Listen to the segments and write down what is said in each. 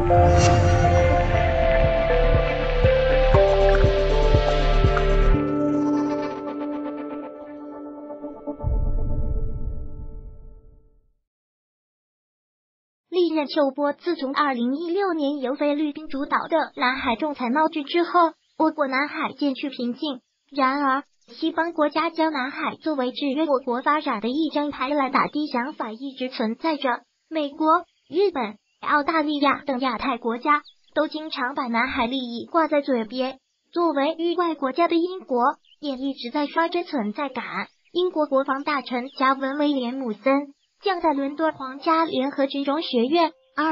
历任首波。自从2016年由菲律宾主导的南海仲裁闹剧之后，我国南海渐趋平静。然而，西方国家将南海作为制约我国发展的一张牌来打的想法一直存在着。美国、日本、澳大利亚等亚太国家都经常把南海利益挂在嘴边。作为域外国家的英国，也一直在刷着存在感。英国国防大臣加文·威廉姆森将在伦敦皇家联合军容学院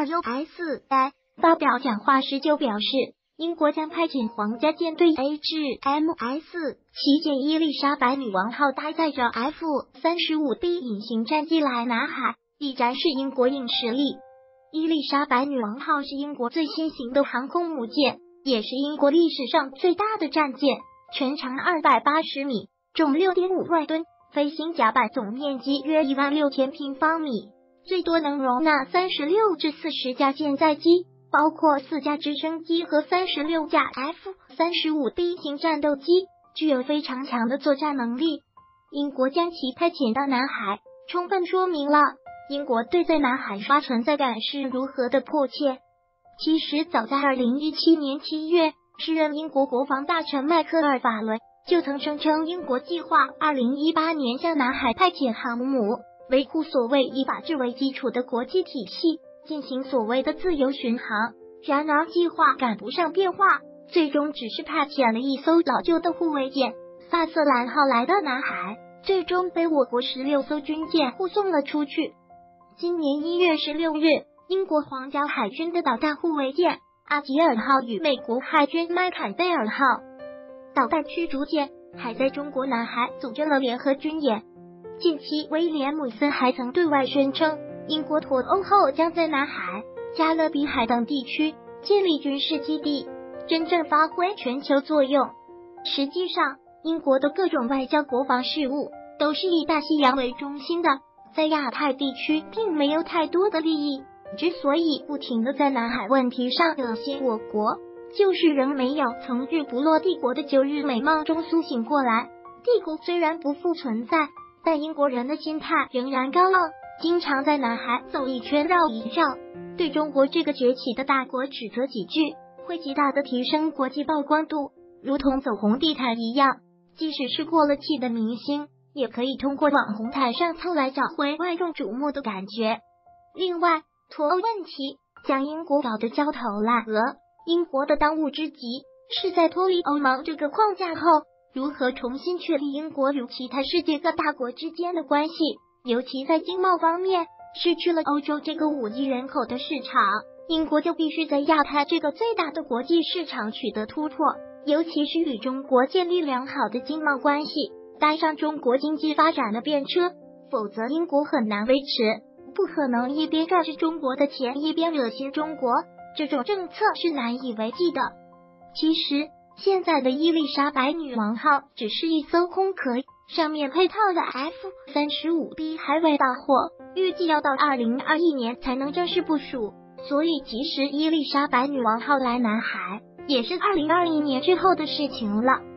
RUSI 发表讲话时就表示，英国将派遣皇家舰队 HMS 旗舰伊丽莎白女王号搭载着 F-35B 隐形战机来南海，以展示英国硬实力。伊丽莎白女王号是英国最新型的航空母舰，也是英国历史上最大的战舰，全长280米，重6.5万吨，飞行甲板总面积约16000平方米，最多能容纳36至40架舰载机，包括4架直升机和36架 F-35B 型战斗机，具有非常强的作战能力。英国将其派遣到南海，充分说明了英国对在南海刷存在感是如何的迫切。其实早在2017年7月，时任英国国防大臣迈克尔·法伦就曾声称英国计划2018年向南海派遣航母，维护所谓以法治为基础的国际体系，进行所谓的自由巡航。然而计划赶不上变化，最终只是派遣了一艘老旧的护卫舰萨瑟兰号来到南海，最终被我国16艘军舰护送了出去。今年1月16日，英国皇家海军的导弹护卫舰阿吉尔号与美国海军麦坎贝尔号导弹驱逐舰还在中国南海组织了联合军演。近期威廉姆森还曾对外宣称，英国脱欧后将在南海、加勒比海等地区建立军事基地，真正发挥全球作用。实际上，英国的各种外交国防事务都是以大西洋为中心的，在亚太地区并没有太多的利益。之所以不停地在南海问题上恶心我国，就是仍没有从日不落帝国的9日美梦中苏醒过来。帝国虽然不复存在，但英国人的心态仍然高傲，经常在南海走一圈绕一绕，对中国这个崛起的大国指责几句，会极大的提升国际曝光度，如同走红地毯一样。即使是过了气的明星，也可以通过网红毯上凑来找回万众瞩目的感觉。另外，脱欧问题将英国搞得焦头烂额，英国的当务之急是在脱离欧盟这个框架后，如何重新确立英国与其他世界各大国之间的关系，尤其在经贸方面，失去了欧洲这个5亿人口的市场，英国就必须在亚太这个最大的国际市场取得突破，尤其是与中国建立良好的经贸关系，搭上中国经济发展的便车，否则英国很难维持。不可能一边赚着中国的钱，一边恶心中国，这种政策是难以为继的。其实，现在的伊丽莎白女王号只是一艘空壳，上面配套的 F-35B 还未到货，预计要到2021年才能正式部署，所以即使伊丽莎白女王号来南海，也是2021年之后的事情了。